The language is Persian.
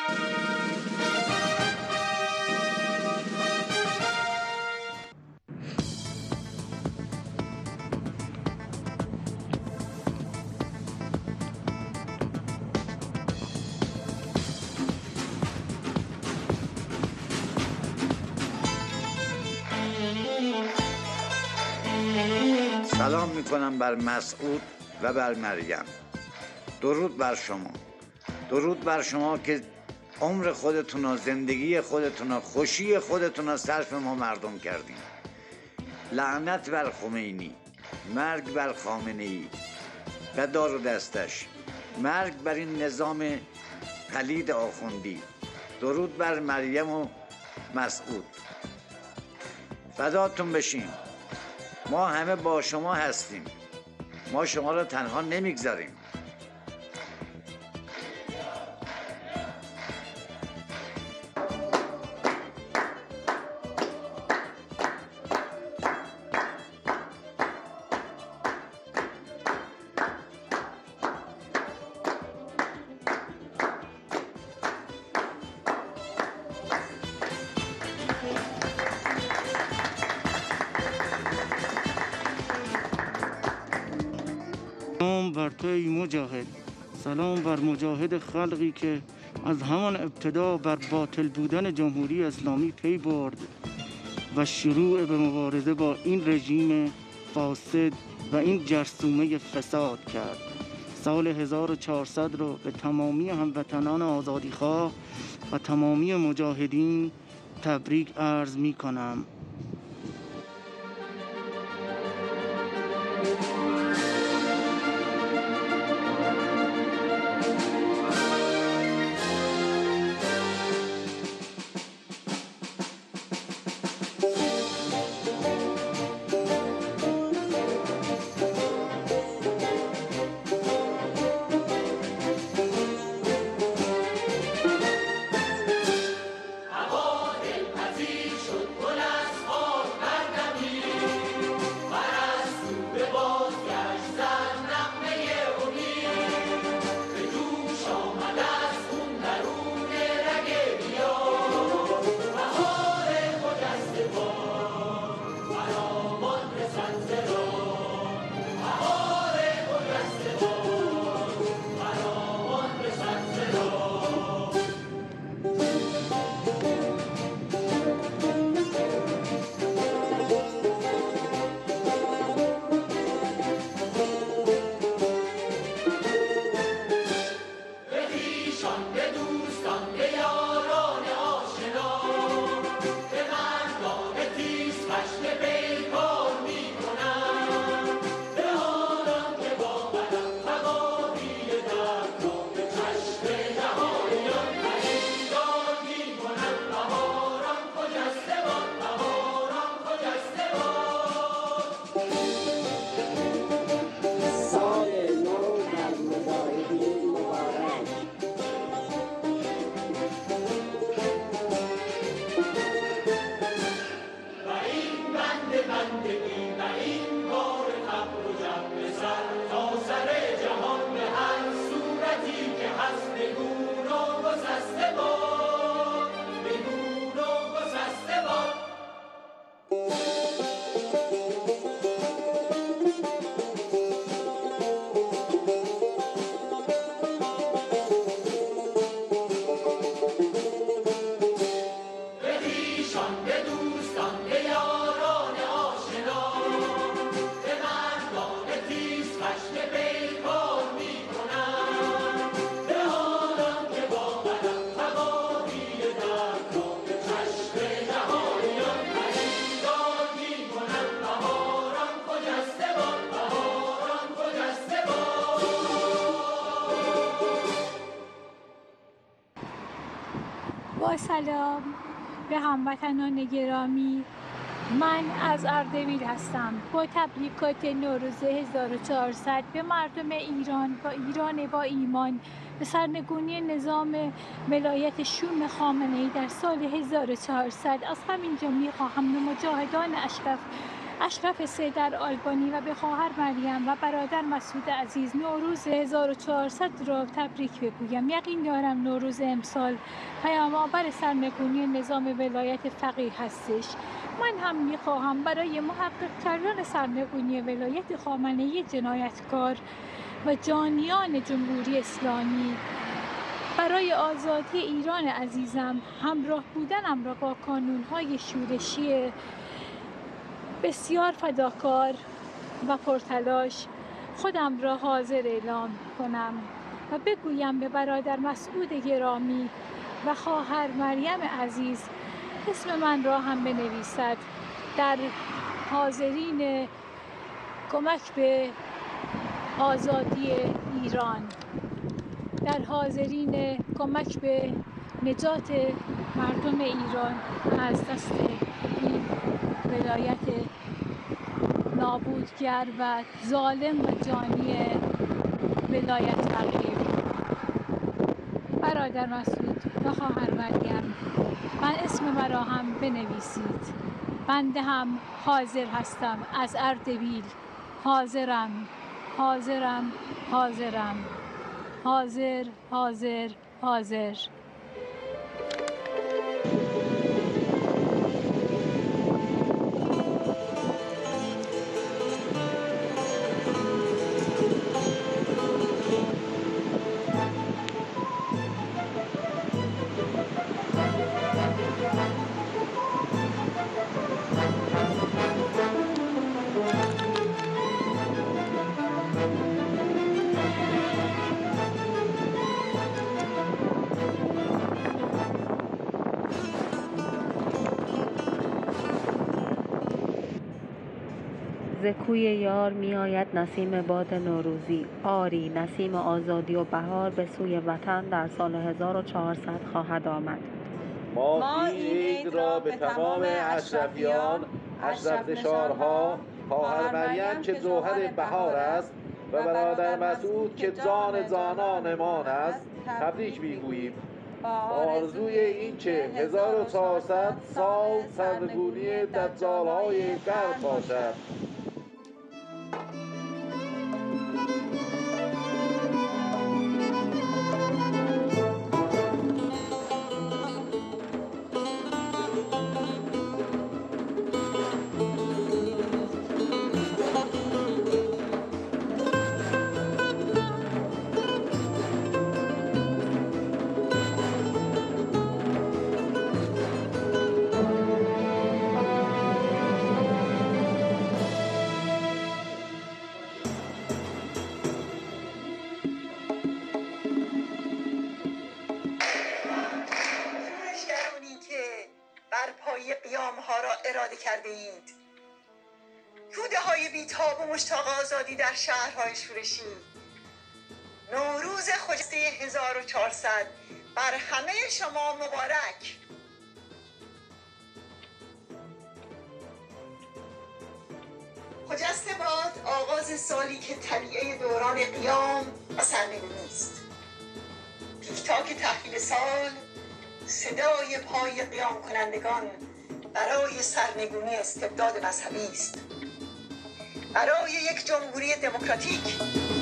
سلام میکنم بر مسعود و بر مریم. درود بر شما. درود بر شما که عمر خودتون و زندگی خودتون و خوشی خودتون رو صرف ما مردم کردیم. لعنت بر خمینی، مرگ بر خامنه‌ای و دار و دستش، مرگ بر این نظام پلید آخوندی. درود بر مریم و مسعود. فداتون بشیم. ما همه با شما هستیم. ما شما را تنها نمیگذاریم. سلام بر تو ای مجاهد. سلام بر مجاهد خلقی که از همان ابتدا بر باطل بودن جمهوری اسلامی پی برد و شروع به مبارزه با این رژیم فاسد و این جرثومه فساد کرد. سال 1400 رو به تمامی هموطنان آزادیخواه و تمامی مجاهدین تبریک عرض می کنم. با سلام به هموطنان گرامی، من از اردبیل هستم. با تبریکات نوروز 1400 به مردم ایران با ایمان به سرنگونی نظام ولایت شوم خامنه‌ای در سال 1400 از همینجا میخواهم به مجاهدان اشرف اشرف سیدر آلبانی و به خواهر مریم و برادر مسعود عزیز نوروز 1400 را تبریک بگویم. یقین دارم نوروز امسال پیام‌آور سرنگونی نظام ولایت فقیه هستش. من هم می‌خواهم برای محقق کردن سرنگونی ولایت خامنه‌ای جنایتکار و جانیان جمهوری اسلامی، برای آزادی ایران عزیزم همراه بودنم را با کانون‌های شورشی بسیار فداکار و پرتلاش خودم را حاضر اعلام کنم و بگویم به برادر مسعود گرامی و خواهر مریم عزیز اسم من را هم بنویسد در حاضرین کمک به آزادی ایران، در حاضرین کمک به نجات مردم ایران از دست این ولایت نابودگر و ظالم و جانی ولایت فقیه. برادر مسعود و خواهر مریم، من اسم مرا هم بنویسید. بنده هم حاضر هستم، از اردبیل حاضرم، حاضرم، حاضرم، حاضر، حاضر، حاضر. ز کوی یار می آید نسیم باد نوروزی، آری نسیم آزادی و بهار به سوی وطن در سال 1400 خواهد آمد. ما این عید را به تمام اشرفیان، اشرف نشارها، خواهر مریم که جوهر بهار است و برادر مسعود که جان جانانمان است تبریک می‌گوییم. آرزوی این که 1400 سال سرنگونی دجال‌های غرب باشد. برپایی قیام ها را اراده کرده اید. توده های بیتاب و مشتاق آزادی در شهرهای شورشی، نوروز خجسته 1400 بر همه شما مبارک. خجسته باد آغاز سالی که طبیعه دوران قیام و سرنگونی است. تیک-تاک تحویل سال، صدای پای قیام کنندگان برای سرنگونی استبداد مذهبی است، برای یک جمهوری دموکراتیک